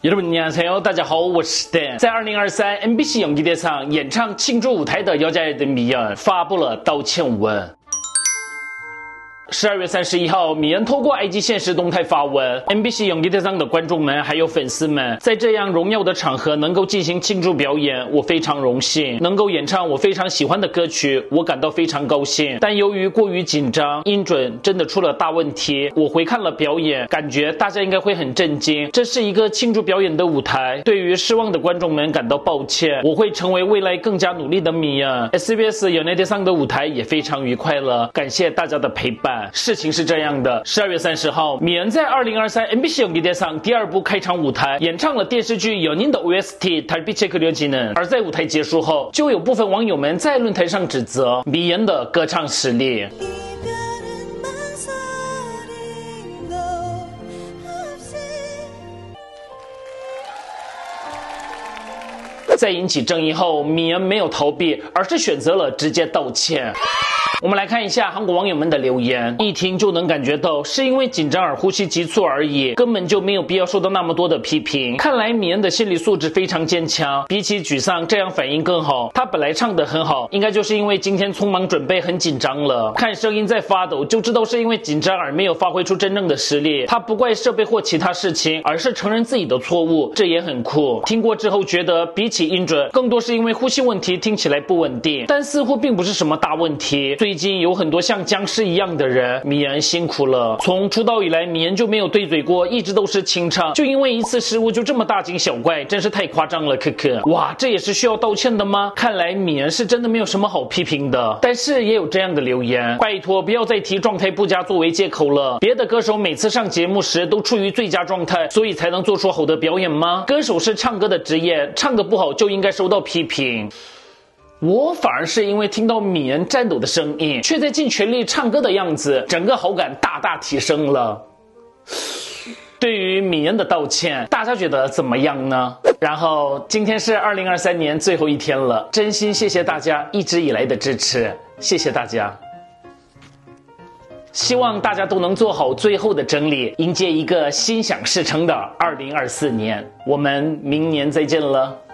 여러분 안녕하세요， 大家好，我是 Dan。在2023 MBC 演艺대상演唱庆祝舞台的여자애들米恩发布了道歉文。12月31号，米恩透过 IG 现实动态发文 ，MBC 演艺대상的观众们还有粉丝们，在这样荣耀的场合能够进行庆祝表演，我非常荣幸，能够演唱我非常喜欢的歌曲，我感到非常高兴。但由于过于紧张，音准真的出了大问题。我回看了表演，感觉大家应该会很震惊，这是一个庆祝表演的舞台。对于失望的观众们感到抱歉，我会成为未来更加努力的米恩。SBS 演艺대상的舞台也非常愉快了，感谢大家的陪伴。事情是这样的，12月30号，米恩在2023 MBC 연기 대상第二部开场舞台演唱了电视剧《연인》的 OST 달빛에 그려지는。而在舞台结束后，就有部分网友们在论坛上指责米恩的歌唱实力。在引起争议后，米恩没有逃避，而是选择了直接道歉。我们来看一下韩国网友们的留言，一听就能感觉到是因为紧张而呼吸急促而已，根本就没有必要受到那么多的批评。看来米恩的心理素质非常坚强，比起沮丧这样反应更好。他本来唱得很好，应该就是因为今天匆忙准备很紧张了，看声音在发抖就知道是因为紧张而没有发挥出真正的实力。他不怪设备或其他事情，而是承认自己的错误，这也很酷。听过之后觉得比起音准，更多是因为呼吸问题听起来不稳定，但似乎并不是什么大问题。最近有很多像僵尸一样的人，米恩辛苦了。从出道以来，米恩就没有对嘴过，一直都是清唱，就因为一次失误就这么大惊小怪，真是太夸张了，可可。哇，这也是需要道歉的吗？看来米恩是真的没有什么好批评的。但是也有这样的留言，拜托不要再提状态不佳作为借口了。别的歌手每次上节目时都处于最佳状态，所以才能做出好的表演吗？歌手是唱歌的职业，唱得不好就应该受到批评。我反而是因为听到米恩颤抖的声音，却在尽全力唱歌的样子，整个好感大大提升了。对于米恩的道歉，大家觉得怎么样呢？然后今天是2023年最后一天了，真心谢谢大家一直以来的支持，谢谢大家。希望大家都能做好最后的整理，迎接一个心想事成的2024年。我们明年再见了。